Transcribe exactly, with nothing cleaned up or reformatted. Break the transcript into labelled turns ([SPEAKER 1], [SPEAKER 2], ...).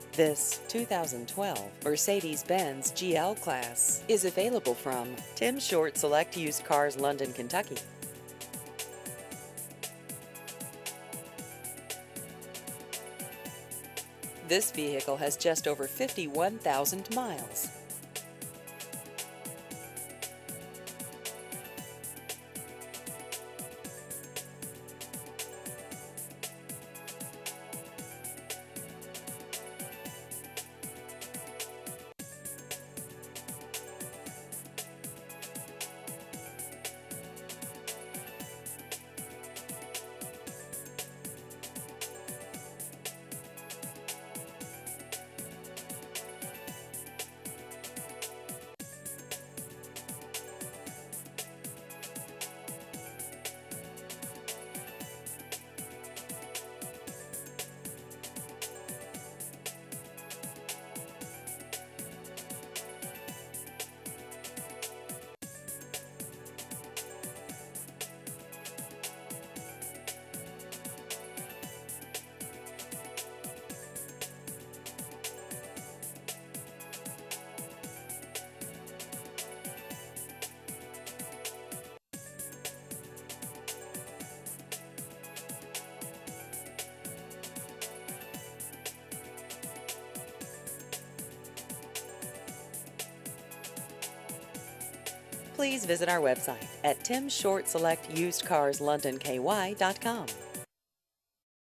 [SPEAKER 1] This two thousand twelve Mercedes-Benz G L Class is available from Tim Short Select Used Cars, London, Kentucky. This vehicle has just over fifty-one thousand miles. Please visit our website at tim short select used cars london k y dot com.